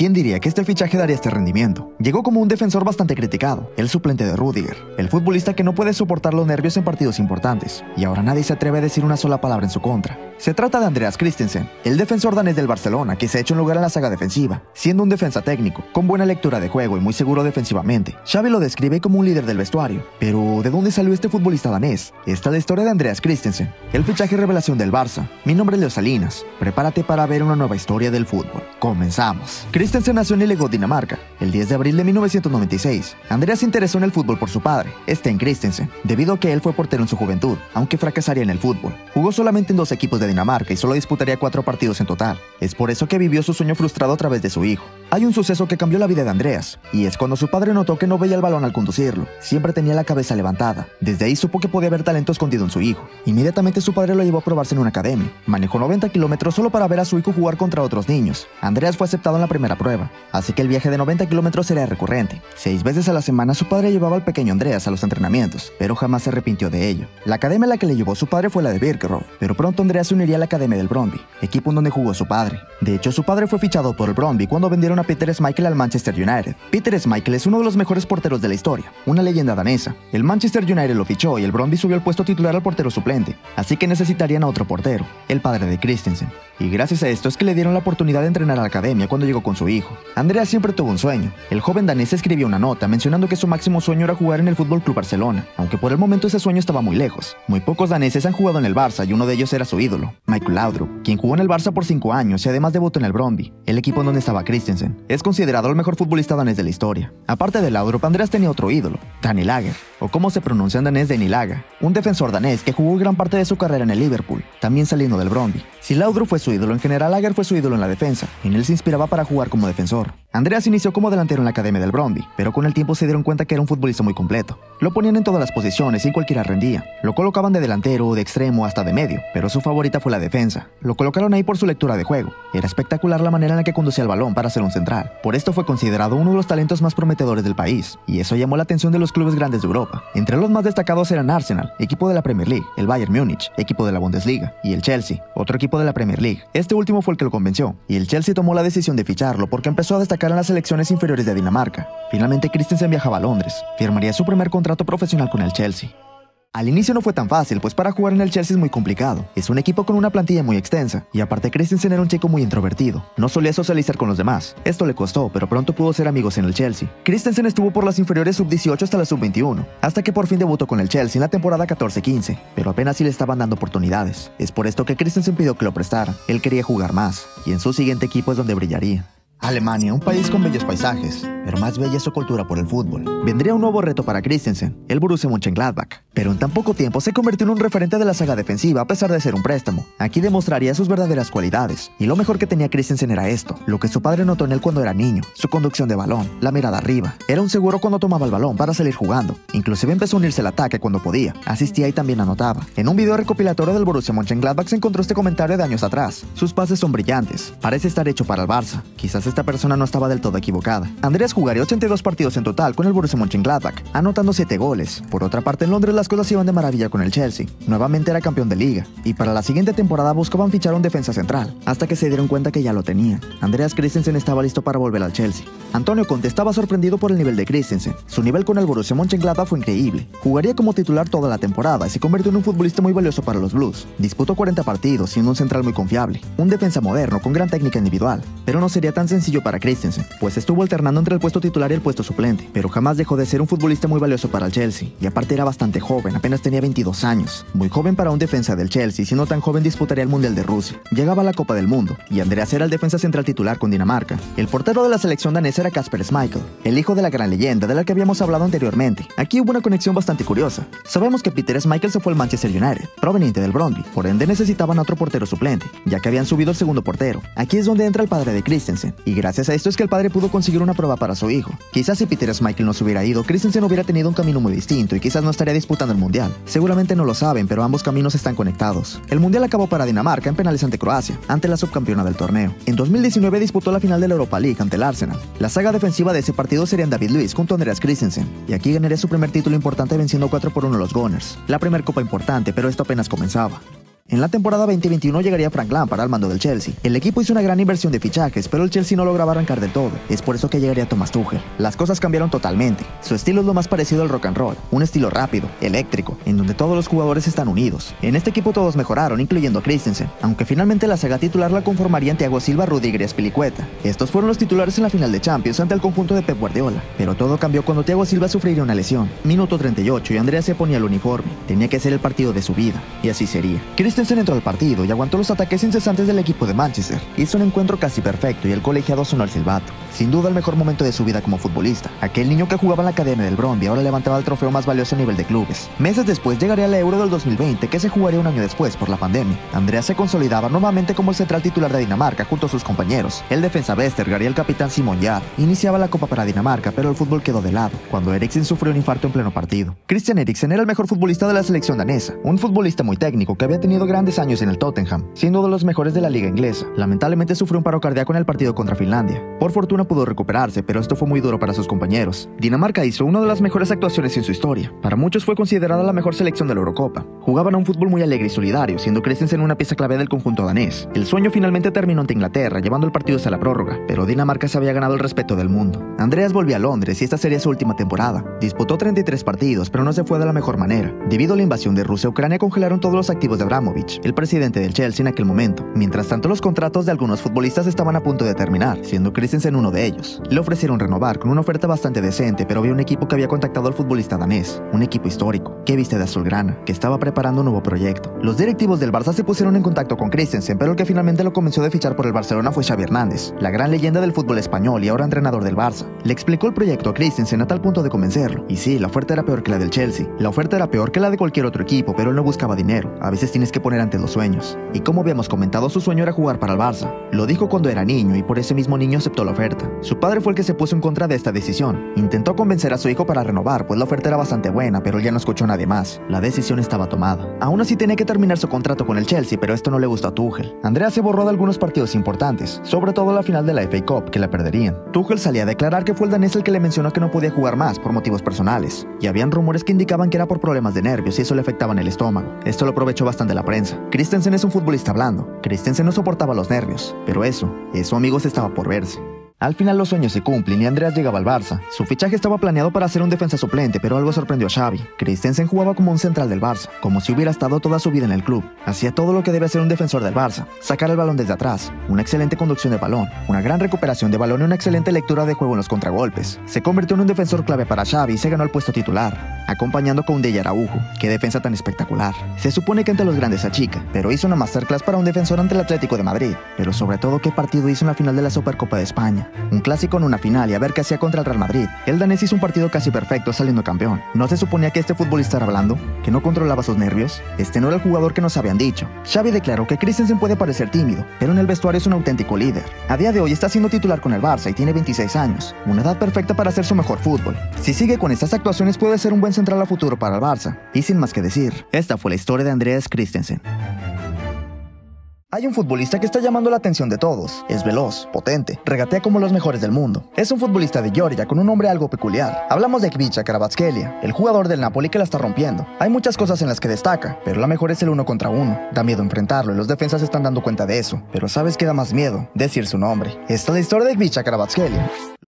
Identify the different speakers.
Speaker 1: ¿Quién diría que este fichaje daría este rendimiento? Llegó como un defensor bastante criticado, el suplente de Rüdiger, el futbolista que no puede soportar los nervios en partidos importantes, y ahora nadie se atreve a decir una sola palabra en su contra. Se trata de Andreas Christensen, el defensor danés del Barcelona que se ha hecho un lugar en la saga defensiva, siendo un defensa técnico, con buena lectura de juego y muy seguro defensivamente. Xavi lo describe como un líder del vestuario. Pero, ¿de dónde salió este futbolista danés? Esta es la historia de Andreas Christensen, el fichaje revelación del Barça. Mi nombre es Leo Salinas. Prepárate para ver una nueva historia del fútbol. Comenzamos. Christensen nació en Illegot, Dinamarca, el 10 de abril de 1996. Andreas se interesó en el fútbol por su padre, Sten Christensen, debido a que él fue portero en su juventud, aunque fracasaría en el fútbol. Jugó solamente en 2 equipos de Dinamarca y solo disputaría 4 partidos en total. Es por eso que vivió su sueño frustrado a través de su hijo. Hay un suceso que cambió la vida de Andreas, y es cuando su padre notó que no veía el balón al conducirlo. Siempre tenía la cabeza levantada. Desde ahí supo que podía haber talento escondido en su hijo. Inmediatamente su padre lo llevó a probarse en una academia. Manejó 90 kilómetros solo para ver a su hijo jugar contra otros niños. Andreas fue aceptado en la primera prueba, así que el viaje de 90 kilómetros era recurrente. 6 veces a la semana su padre llevaba al pequeño Andreas a los entrenamientos, pero jamás se arrepintió de ello. La academia a la que le llevó su padre fue la de Birkerød, pero pronto Andreas se uniría a la academia del Brøndby, equipo en donde jugó su padre. De hecho, su padre fue fichado por el Brøndby cuando vendieron a Peter Schmeichel al Manchester United. Peter Schmeichel es uno de los mejores porteros de la historia, una leyenda danesa. El Manchester United lo fichó y el Brøndby subió al puesto titular al portero suplente, así que necesitarían a otro portero, el padre de Christensen. Y gracias a esto es que le dieron la oportunidad de entrenar a la academia cuando llegó con su hijo. Andreas siempre tuvo un sueño. El joven danés escribió una nota mencionando que su máximo sueño era jugar en el FC Barcelona, aunque por el momento ese sueño estaba muy lejos. Muy pocos daneses han jugado en el Barça y uno de ellos era su ídolo, Michael Laudrup, quien jugó en el Barça por 5 años y además debutó en el Brøndby, el equipo en donde estaba Christensen. Es considerado el mejor futbolista danés de la historia. Aparte de Laudrup, Andreas tenía otro ídolo, Danny Lager, o como se pronuncia en danés, Danny Lager, un defensor danés que jugó gran parte de su carrera en el Liverpool, también saliendo del Brøndby. Si Laudrup fue su ídolo, en general Lager fue su ídolo en la defensa. En él se inspiraba para jugar como defensor. Andreas inició como delantero en la academia del Brøndby, pero con el tiempo se dieron cuenta que era un futbolista muy completo. Lo ponían en todas las posiciones y en cualquiera rendía. Lo colocaban de delantero, de extremo, hasta de medio, pero su favorita fue la defensa. Lo colocaron ahí por su lectura de juego. Era espectacular la manera en la que conducía el balón para ser un central. Por esto fue considerado uno de los talentos más prometedores del país, y eso llamó la atención de los clubes grandes de Europa. Entre los más destacados eran Arsenal, equipo de la Premier League, el Bayern Múnich, equipo de la Bundesliga, y el Chelsea, otro equipo de la Premier League. Este último fue el que lo convenció, y el Chelsea tomó la decisión de ficharlo porque empezó a destacar en las selecciones inferiores de Dinamarca. Finalmente Christensen viajaba a Londres, firmaría su primer contrato profesional con el Chelsea. Al inicio no fue tan fácil, pues para jugar en el Chelsea es muy complicado. Es un equipo con una plantilla muy extensa, y aparte Christensen era un chico muy introvertido. No solía socializar con los demás. Esto le costó, pero pronto pudo ser amigos en el Chelsea. Christensen estuvo por las inferiores sub-18 hasta la sub-21, hasta que por fin debutó con el Chelsea en la temporada 14-15, pero apenas sí le estaban dando oportunidades. Es por esto que Christensen pidió que lo prestaran. Él quería jugar más, y en su siguiente equipo es donde brillaría. Alemania, un país con bellos paisajes, pero más bella es su cultura por el fútbol. Vendría un nuevo reto para Christensen, el Borussia Mönchengladbach, pero en tan poco tiempo se convirtió en un referente de la saga defensiva a pesar de ser un préstamo. Aquí demostraría sus verdaderas cualidades, y lo mejor que tenía Christensen era esto, lo que su padre notó en él cuando era niño, su conducción de balón, la mirada arriba. Era un seguro cuando tomaba el balón para salir jugando, inclusive empezó a unirse al ataque cuando podía, asistía y también anotaba. En un video recopilatorio del Borussia Mönchengladbach se encontró este comentario de años atrás: sus pases son brillantes, parece estar hecho para el Barça. Quizás esta persona no estaba del todo equivocada. Andreas jugaría 82 partidos en total con el Borussia Mönchengladbach, anotando 7 goles. Por otra parte, en Londres las cosas iban de maravilla con el Chelsea. Nuevamente era campeón de liga, y para la siguiente temporada buscaban fichar a un defensa central, hasta que se dieron cuenta que ya lo tenían. Andreas Christensen estaba listo para volver al Chelsea. Antonio Conte estaba sorprendido por el nivel de Christensen. Su nivel con el Borussia Mönchengladbach fue increíble. Jugaría como titular toda la temporada y se convirtió en un futbolista muy valioso para los Blues. Disputó 40 partidos, siendo un central muy confiable, un defensa moderno con gran técnica individual. Pero no sería tan sencillo para Christensen, pues estuvo alternando entre el puesto titular y el puesto suplente, pero jamás dejó de ser un futbolista muy valioso para el Chelsea, y aparte era bastante joven, apenas tenía 22 años, muy joven para un defensa del Chelsea. Siendo tan joven disputaría el Mundial de Rusia, llegaba a la Copa del Mundo, y Andreas era el defensa central titular con Dinamarca. El portero de la selección danesa era Kasper Schmeichel, el hijo de la gran leyenda de la que habíamos hablado anteriormente. Aquí hubo una conexión bastante curiosa. Sabemos que Peter Schmeichel se fue al Manchester United, proveniente del Brøndby, por ende necesitaban otro portero suplente, ya que habían subido el segundo portero. Aquí es donde entra el padre de Christensen, y gracias a esto es que el padre pudo conseguir una prueba para su hijo. Quizás si Peter Schmeichel no se hubiera ido, Christensen hubiera tenido un camino muy distinto y quizás no estaría disputando el Mundial. Seguramente no lo saben, pero ambos caminos están conectados. El Mundial acabó para Dinamarca en penales ante Croacia, ante la subcampeona del torneo. En 2019 disputó la final de la Europa League ante el Arsenal. La saga defensiva de ese partido serían David Luiz junto a Andreas Christensen, y aquí ganaría su primer título importante venciendo 4-1 a los Gunners. La primera copa importante, pero esto apenas comenzaba. En la temporada 2021 llegaría Frank Lampard al mando del Chelsea. El equipo hizo una gran inversión de fichajes, pero el Chelsea no lograba arrancar del todo. Es por eso que llegaría Thomas Tuchel. Las cosas cambiaron totalmente. Su estilo es lo más parecido al rock and roll, un estilo rápido, eléctrico, en donde todos los jugadores están unidos. En este equipo todos mejoraron, incluyendo a Christensen, aunque finalmente la saga titular la conformarían Thiago Silva, Rudiger y Azpilicueta. Estos fueron los titulares en la final de Champions ante el conjunto de Pep Guardiola, pero todo cambió cuando Thiago Silva sufriría una lesión. Minuto 38 y Andrea se ponía el uniforme. Tenía que ser el partido de su vida, y así sería. Christensen entró al partido y aguantó los ataques incesantes del equipo de Manchester. Hizo un encuentro casi perfecto y el colegiado sonó el silbato. Sin duda el mejor momento de su vida como futbolista. Aquel niño que jugaba en la academia del Brøndby ahora levantaba el trofeo más valioso a nivel de clubes. Meses después llegaría la Euro del 2020, que se jugaría un año después por la pandemia. Andrea se consolidaba nuevamente como el central titular de Dinamarca junto a sus compañeros. El defensa Vestergaard y el capitán Simon Kjær. Iniciaba la Copa para Dinamarca, pero el fútbol quedó de lado cuando Eriksen sufrió un infarto en pleno partido. Christian Eriksen era el mejor futbolista de la selección danesa, un futbolista muy técnico que había tenido grandes años en el Tottenham, siendo uno de los mejores de la liga inglesa. Lamentablemente sufrió un paro cardíaco en el partido contra Finlandia. Por fortuna pudo recuperarse, pero esto fue muy duro para sus compañeros. Dinamarca hizo una de las mejores actuaciones en su historia. Para muchos fue considerada la mejor selección de la Eurocopa. Jugaban a un fútbol muy alegre y solidario, siendo Christensen una pieza clave del conjunto danés. El sueño finalmente terminó ante Inglaterra, llevando el partido hasta la prórroga, pero Dinamarca se había ganado el respeto del mundo. Andreas volvió a Londres y esta sería su última temporada. Disputó 33 partidos, pero no se fue de la mejor manera. Debido a la invasión de Rusia, Ucrania congelaron todos los activos de Abramovich, el presidente del Chelsea en aquel momento. Mientras tanto, los contratos de algunos futbolistas estaban a punto de terminar, siendo Christensen uno de ellos. Le ofrecieron renovar con una oferta bastante decente, pero había un equipo que había contactado al futbolista danés, un equipo histórico, que viste de azulgrana, que estaba preparando un nuevo proyecto. Los directivos del Barça se pusieron en contacto con Christensen, pero el que finalmente lo convenció de fichar por el Barcelona fue Xavi Hernández, la gran leyenda del fútbol español y ahora entrenador del Barça. Le explicó el proyecto a Christensen a tal punto de convencerlo. Y sí, la oferta era peor que la del Chelsea. La oferta era peor que la de cualquier otro equipo, pero él no buscaba dinero. A veces tienes que poner ante los sueños. Y como habíamos comentado, su sueño era jugar para el Barça. Lo dijo cuando era niño y por ese mismo niño aceptó la oferta. Su padre fue el que se puso en contra de esta decisión. Intentó convencer a su hijo para renovar, pues la oferta era bastante buena, pero él ya no escuchó a nadie más. La decisión estaba tomada. Aún así tenía que terminar su contrato con el Chelsea, pero esto no le gustó a Tuchel. Andrea se borró de algunos partidos importantes, sobre todo la final de la FA Cup, que la perderían. Tuchel salía a declarar que fue el danés el que le mencionó que no podía jugar más por motivos personales, y habían rumores que indicaban que era por problemas de nervios y eso le afectaba en el estómago. Esto lo aprovechó bastante la prensa. Christensen es un futbolista blando. Christensen no soportaba los nervios, pero eso, amigos, estaba por verse. Al final los sueños se cumplen y Andreas llegaba al Barça. Su fichaje estaba planeado para ser un defensa suplente, pero algo sorprendió a Xavi. Christensen jugaba como un central del Barça, como si hubiera estado toda su vida en el club. Hacía todo lo que debe hacer un defensor del Barça: sacar el balón desde atrás, una excelente conducción de balón, una gran recuperación de balón y una excelente lectura de juego en los contragolpes. Se convirtió en un defensor clave para Xavi y se ganó el puesto titular, acompañando con Dei Araujo. ¡Qué defensa tan espectacular! Se supone que ante los grandes achica, pero hizo una masterclass para un defensor ante el Atlético de Madrid. Pero sobre todo, ¿qué partido hizo en la final de la Supercopa de España? Un clásico en una final y a ver qué hacía contra el Real Madrid. El danés hizo un partido casi perfecto saliendo campeón. ¿No se suponía que este futbolista era blando? ¿Que no controlaba sus nervios? Este no era el jugador que nos habían dicho. Xavi declaró que Christensen puede parecer tímido, pero en el vestuario es un auténtico líder. A día de hoy está siendo titular con el Barça y tiene 26 años, una edad perfecta para hacer su mejor fútbol. Si sigue con estas actuaciones puede ser un buen central a futuro para el Barça. Y sin más que decir, esta fue la historia de Andreas Christensen. Hay un futbolista que está llamando la atención de todos. Es veloz, potente, regatea como los mejores del mundo. Es un futbolista de Georgia con un nombre algo peculiar. Hablamos de Kvicha Kvaratskhelia, el jugador del Napoli que la está rompiendo. Hay muchas cosas en las que destaca, pero la mejor es el 1 contra 1. Da miedo enfrentarlo y los defensas se están dando cuenta de eso. Pero ¿sabes qué da más miedo? Decir su nombre. Esta es la historia de Kvicha Kvaratskhelia.